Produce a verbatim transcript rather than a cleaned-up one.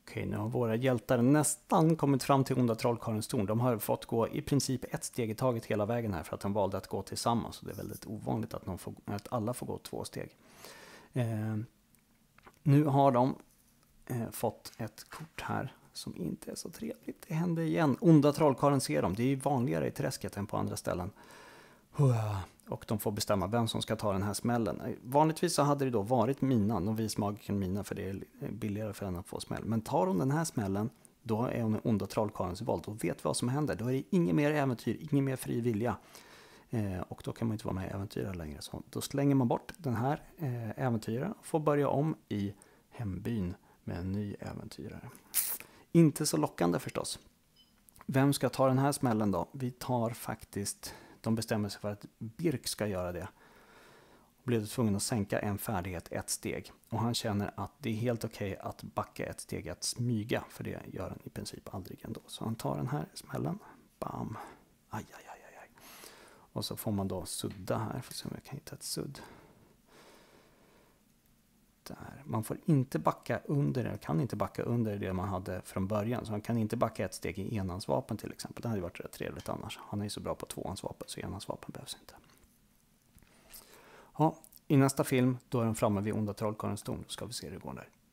Okej, nu har våra hjältar nästan kommit fram till onda trollkarlens torn. De har fått gå i princip ett steg i taget hela vägen här för att de valde att gå tillsammans. Så det är väldigt ovanligt att, de får, att alla får gå två steg. Eh, nu har de eh, fått ett kort här som inte är så trevligt. Det händer igen. Onda trollkarlen ser dem. Det är vanligare i träsket än på andra ställen. Och de får bestämma vem som ska ta den här smällen. Vanligtvis så hade det då varit Mina, novismagikern Mina, för det är billigare för henne att få smäll. Men tar hon den här smällen, då är hon onda trollkarlens våld och vet vad som händer. Då är det inget mer äventyr, inget mer fri vilja. Eh, och då kan man inte vara med i äventyr längre. Så då slänger man bort den här eh, äventyraren och får börja om i hembyn med en ny äventyrare. Inte så lockande förstås. Vem ska ta den här smällen då? Vi tar faktiskt... De bestämmer sig för att Birk ska göra det. Blev tvungen att sänka en färdighet ett steg. Och han känner att det är helt okej att backa ett steg, att smyga. För det gör han i princip aldrig ändå. Så han tar den här smällen. Bam. Aj, aj, aj, aj. Och så får man då sudda här. För att se om jag kan hitta ett sudd. Där. Man får inte backa under det. kan inte backa under det man hade från början. Så man kan inte backa ett steg i enhandsvapen till exempel. Det hade varit rätt trevligt annars. Han är ju så bra på tvåhandsvapen så enhandsvapen behövs inte. Ja, i nästa film då är de framme vid onda trollkarlens torn. Då ska vi se hur det går där.